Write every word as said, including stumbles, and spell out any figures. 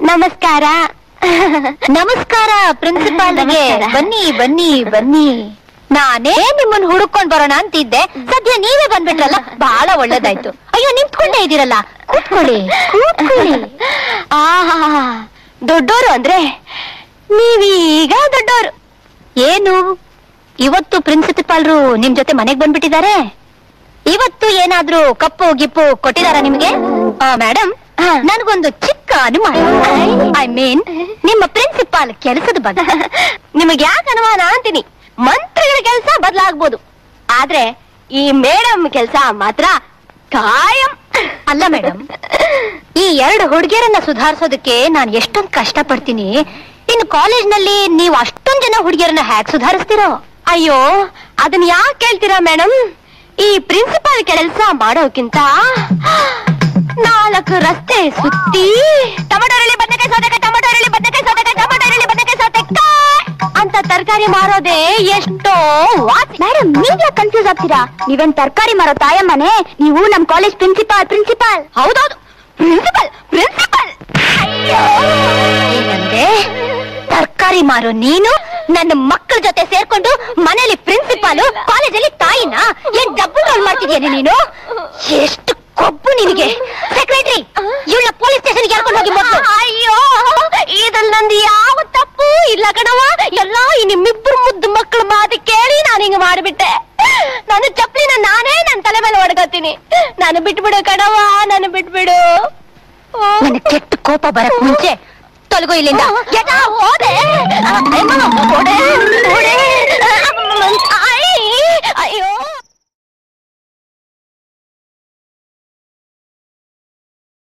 ನಮಸ್ಕಾರ. ನಮಸ್ಕಾರ ಪ್ರಿನ್ಸಿಪಾಲ್ಗೆ. ಬನ್ನಿ ಬನ್ನಿ ಬನ್ನಿ. ನಾನೇ ನಿಮ್ಮನ್ನ ಹುಡುಕೊಂಡ್ ಬರೋಣ ಅಂತಿದ್ದೆ, ಸದ್ಯ ನೀವೇ ಬಂದ್ಬಿಟ್ರಲ್ಲ, ಬಹಳ ಒಳ್ಳೇದಾಯ್ತು. ಅಯ್ಯೋ ನಿಂತ್ಕೊಂಡೇ ಇದೀರಲ್ಲ, ಕೂತ್ಕೊಳ್ಳಿ ಕೂತ್ಕೊಳ್ಳಿ. ಆಹಾ, ದೊಡ್ಡೋರು ಅಂದ್ರೆ ನೀವೀಗ ದೊಡ್ಡೋರು. ಏನು ಇವತ್ತು ಪ್ರಿನ್ಸಿಪಾಲ್ರು ನಿಮ್ ಜೊತೆ ಮನೆಗ್ ಬಂದ್ಬಿಟ್ಟಿದ್ದಾರೆ? ಇವತ್ತು ಏನಾದ್ರೂ ಕಪ್ಪು ಗಿಪ್ಪು ಕೊಟ್ಟಿದಾರ ನಿಮ್ಗೆ? ಮೇಡಮ್, ನನ್ಗೊಂದು ಚಿಕ್ಕ ಅನುಮಾನ. ಐ ಮೀನ್ ನಿಮ್ಮ ಪ್ರಿನ್ಸಿಪಾಲ್ ಕೆಲಸದ ಬಗ್ಗೆ. ನಿಮಗೆ ಯಾಕೆ ಅನುಮಾನ ಅಂತೀನಿ. ಮಂತ್ರಿಗಳ ಕೆಲಸ ಬದಲಾಗ್ಬೋದು, ಆದ್ರೆ ಈ ಮೇಡಮ್ ಕೆಲಸ ಮಾತ್ರ ಕಾಯಂ. ಅಲ್ಲ ಮೇಡಮ್, ಈ ಎರಡು ಹುಡುಗಿಯರನ್ನ ಸುಧಾರಿಸೋದಕ್ಕೆ ನಾನು ಎಷ್ಟೊಂದು ಕಷ್ಟ ಪಡ್ತೀನಿ. ಇನ್ನು ಕಾಲೇಜ್ನಲ್ಲಿ ನೀವು ಅಷ್ಟೊಂದ್ ಜನ ಹುಡುಗಿಯರನ್ನ ಹ್ಯಾಕ್ ಸುಧಾರಿಸ್ತೀರೋ? ಅಯ್ಯೋ, ಅದನ್ನ ಯಾಕೆ ಕೇಳ್ತೀರಾ ಮೇಡಮ್? ಈ ಪ್ರಿನ್ಸಿಪಾಲ್ ಕೆಲಸ ಮಾಡೋಕ್ಕಿಂತ ನಾಲ್ಕು ರಸ್ತೆ ಸುತ್ತಿ ಟೊಮೆಟೊರಳಿ ಬದನೆಕಾಯಿ ಸೌತೆಕಾಯಿ ಟೊಮೆಟೊರಳಿ ಬದನೆಕಾಯಿ ಸೌತೆಕಾಯಿ ಟೊಮೆಟೊರಳಿ ಬದನೆಕಾಯಿ ಸೌತೆಕಾಯಿ ಅಂತ ತರಕಾರಿ ಮಾರೋದೇ ಎಷ್ಟೋ ವಾಸಿ. ಮೇಡಮ್, ನೀವ್ ಯಾಕೆ ಕನ್ಫ್ಯೂಸ್ ಆಗ್ತೀರಾ? ನೀವೇನ್ ತರಕಾರಿ ಮಾರೋ ತಾಯಮ್ಮನೆ? ನೀವು ನಮ್ ಕಾಲೇಜ್ ಪ್ರಿನ್ಸಿಪಾಲ್. ಪ್ರಿನ್ಸಿಪಾಲ್ ಹೌದೌದು, ಪ್ರಿನ್ಸಿಪಲ್ ಪ್ರಿನ್ಸಿಪಲ್. ಏನಂದೆ? ತರಕಾರಿ ಮಾರೋ ನೀನು ನನ್ನ ಮಕ್ಕಳ ಜೊತೆ ಸೇರ್ಕೊಂಡು ಮನೇಲಿ ಪ್ರಿನ್ಸಿಪಾಲು, ಕಾಲೇಜಲ್ಲಿ ತಾಯಿನ ಏನ್ ಡಬ್ಬು ಡೌನ್ ಮಾಡ್ತಿದ್ಯಾನೆ ನೀನು? ಎಷ್ಟು ಕೊಬ್ಬು ನಿನಗೆ! ಸೆಕ್ರೆಟರಿ, ಇವಳ ಪೊಲೀಸ್ ಸ್ಟೇಷನ್ ಕರ್ಕೊಂಡು ಹೋಗಿ ಮೊದಲು. ಅಯ್ಯೋ, ಇದ್ರಲ್ಲಿ ನಂದು ಯಾವ ತಪ್ಪು ಇಲ್ಲ ಕಣವ. ಎಲ್ಲ ಈ ನಿಮ್ಮಿಬ್ರು ಮುದ್ದು ಮಕ್ಕಳು ಮಾತು ಕೇಳಿ ನಾನು ಹಿಂಗ ಮಾಡಿಬಿಟ್ಟೆ. ನಾನು ಚಪ್ಪಲಿನ ನಾನೇ ನನ್ನ ತಲೆ ಮೇಲೆ ಹೊಡ್ಕೊತೀನಿ. ನಾನು ಬಿಟ್ಬಿಡು ಕಣವ, ನಾನು ಬಿಟ್ಬಿಡು. ನನ್ನ ಕೆಟ್ಟ ಕೋಪ ಬರಕ್ ಮುಂಚೆ ತೊಲಗೋ ಇಲ್ಲಿಂದ. ಹೋದೆ ಅಯ್ಯೋ